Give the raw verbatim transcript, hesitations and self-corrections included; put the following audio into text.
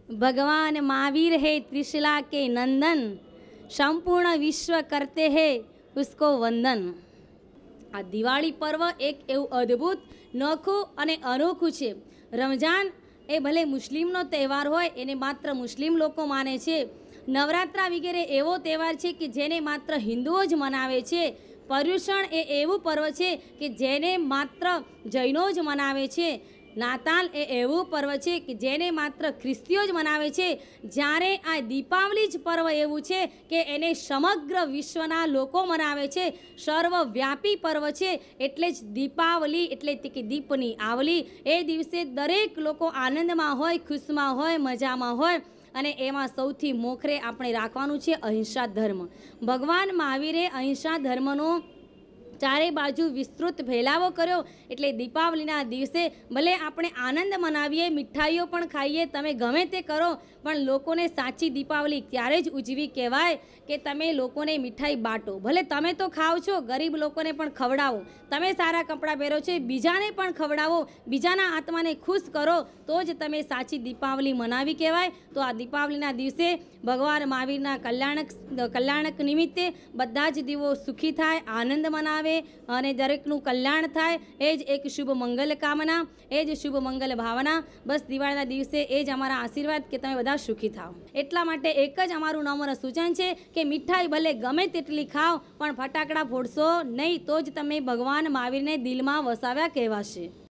भगवान महावीर है त्रिशला के नंदन, संपूर्ण विश्व करते हैं उसको वंदन। आ दिवाળી पर्व एक એવું અદ્ભુત નોખું અને અનોખું છે। રમજાન એ ભલે મુસ્લિમનો તહેવાર હોય, એને માત્ર મુસ્લિમ લોકો માને છે। નવરાત્રા વગેરે એવો તહેવાર છે કે જેને માત્ર હિન્દુઓ જ મનાવે છે। પર્યુષણ એ એવું પર્વ છે કે જેને માત્ર જૈનો જ મનાવે છે। નાતાલ એ એવું પર્વ છે કે જેને માત્ર ખ્રિસ્તીઓ જ મનાવે છે। જ્યારે આ દીપાવલી જ પર્વ એવું છે કે એને સમગ્ર વિશ્વના લોકો મનાવે છે। સર્વવ્યાપી પર્વ છે, એટલે જ દીપાવલી એટલે કે દીપની આવલી। એ દિવસે દરેક લોકો આનંદમાં હોય, ખુશમાં હોય, મજામાં હોય। અને એમાં સૌથી મોખરે આપણે રાખવાનું છે અહિંસા ધર્મ। ભગવાન મહાવીરે અહિંસા ધર્મનો ચારે બાજુ વિસ્તૃત ફેલાવો કર્યો। એટલે દીપાવલીના દિવસે ભલે આપણે આનંદ મનાવીએ, મીઠાઈઓ પણ ખાઈએ, તમે ગમે તે કરો, પણ લોકોને સાચી દીપાવલી ત્યારે જ ઉજવી કહેવાય કે તમે લોકોને મીઠાઈ બાટો। ભલે તમે તો ખાઓ છો, ગરીબ લોકોને પણ ખવડાવો। તમે સારા કપડાં પહેરો છો, બીજાને પણ ખવડાવો, બીજાના આત્માને ખુશ કરો, તો જ તમે સાચી દીપાવલી મનાવી કહેવાય। તો આ દીપાવલીના દિવસે ભગવાન મહાવીરના કલ્યાણક કલ્યાણક નિમિત્તે બધા જ દીવો સુખી થાય, આનંદ મનાવે અને દરેકનું કલ્યાણ થાય। એ જ એક શુભ મંગલ કામના, એ જ શુભ મંગલ ભાવના। બસ દિવાળીના દિવસે એ જ અમારા આશીર્વાદ કે તમે બધા સુખી થાઓ। એટલા માટે એક જ અમારું નમ્ર સૂચન છે કે મીઠાઈ ભલે ગમે તેટલી ખાઓ, પણ ફટાકડા ફોડશો નહીં, તો જ તમે ભગવાન મહાવીરને દિલમાં વસાવ્યા કહેવાશે।